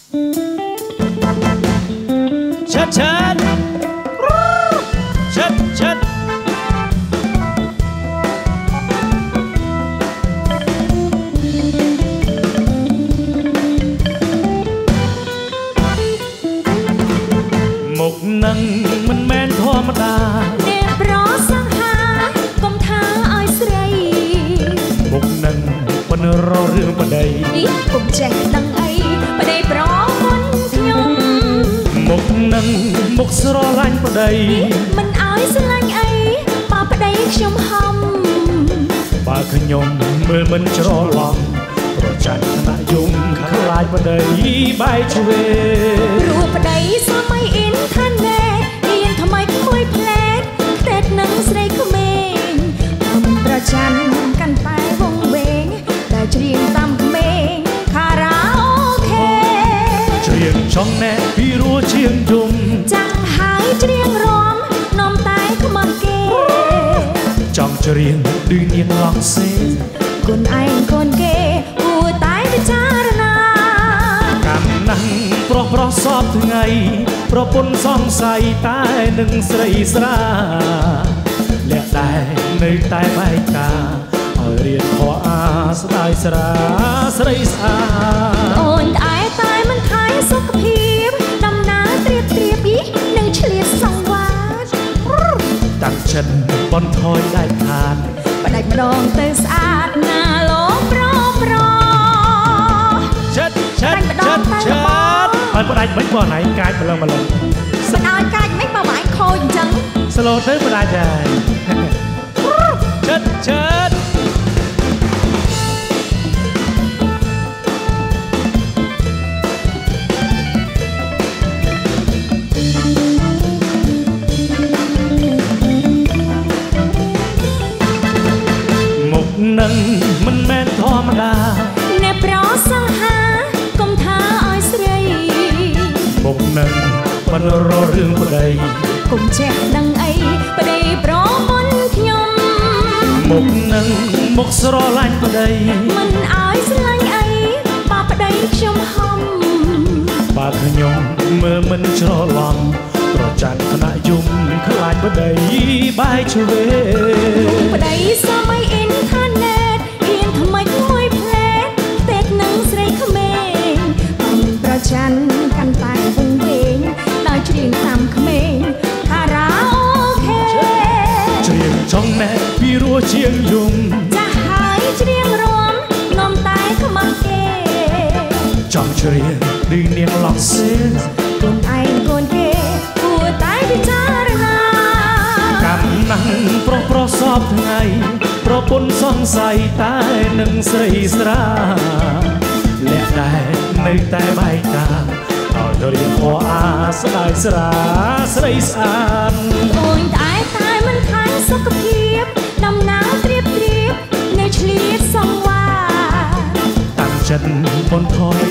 ชัดชัดชัดชัดមុខនឹងមិនមែនធម្មតាអ្នកប្រសង្ហាកុំថាឲ្យស្រីមុខនឹងមិនរករឿងប្តីនេះកុំចេះដឹងអីប្តីប្រមុនខ្ញុំមុខនឹងមុខស្រឡាញ់ប្តីមិនឲ្យស្រឡាញ់អីបើប្តីខ្ញុំហំបើខ្ញុំមើលមិនច្រឡំប្រច័ណ្ឌថ្នាក់យំខ្លាចប្តីបែកឆ្វេព្រោះប្តីសម័យអ៊ីនធឺណេតរៀនថ្មីក្មួយផ្លែតខ្ទេតនឹងស្រីក្មេងមិនប្រច័ណ្ឌកាន់តែវងវែងតែច្រៀងតាមក្មេងខារ៉ាអូខេច្រៀងចង់ណែពីរស់ជាងយំចាំហើយច្រៀងរំនាំតែខ្មាស់គេចង់ច្រៀងដូចនាងឡង់សេគុណឯងគុណគេគួរតែពិចារណាកម្មណាំងប្រុសប្រុសសពថ្ងៃប្រពន្ធសង្ស័យតែនឹងស្រីស្រាលាក់តែនៅតែបែកការឲ្យរៀនខកអាស្ដាយស្រាស្រីស្អាតអូនតែមិនថែសុខភាពដំណើរត្រៀបពីនឹងឆ្លៀតសង្វាតតាំងចិត្តបន្ថយដាច់ខាតបដាច់ម្ដងទៅស្អាតណាលោកប្រចិត្តចិត្តចិត្តចិត្តហើយបដាច់មិនបងឯងកាចម្លឹងមិនឲ្យកាច់មិនបើឯងខូចអញ្ចឹងស្លូតទៅបដាច់ហើយចិត្តចិត្តមុខនឹងមិនមែនធម្មតាអ្នកប្រសង្ហាកុំថាឲ្យស្រីមុខនឹងមិនរករឿងប្តីកុំចេះដឹងអីប្តីប្រមុនខ្ញុំមុខនឹងមុខស្រឡាញ់ប្តីមិនឲ្យស្រឡាញ់អីបើប្តីខ្ញុំហំបើខ្ញុំមើលមិនច្រឡំប្រច័ណ្ឌថ្នាក់យំខ្លាចប្តីបែកឆ្វេប្តីសម័យអ៊ីនធឺណេតរៀនថ្មីក្មួយផ្លែតខ្ទេតនឹងស្រីក្មេងមិនប្រច័ណ្ឌកាន់តែវងវែងដោយច្រៀងតាមក្មេងខារ៉ាអូខេច្រៀងចង់ណែពីរស់ជាងយំចាស់ហើយច្រៀងរំនាំតែខ្មាស់គេចង់ច្រៀងដូចនាងឡង់សេគុណឯងគុណគេគួរតែពិចារណាកម្មណាំងប្រុសប្រុសសពថ្ងៃប្រពន្ធសង្ស័យតែនឹងស្រីស្រាលាក់តែនៅតែបែកការឲ្យរៀនខកអាស្ដាយស្រាស្រីស្អាតអូនតែមិនថែសុខភាពដំណើរត្រៀបនៅឆ្លៀតសង្វាតាំងចិត្តបន្ថយ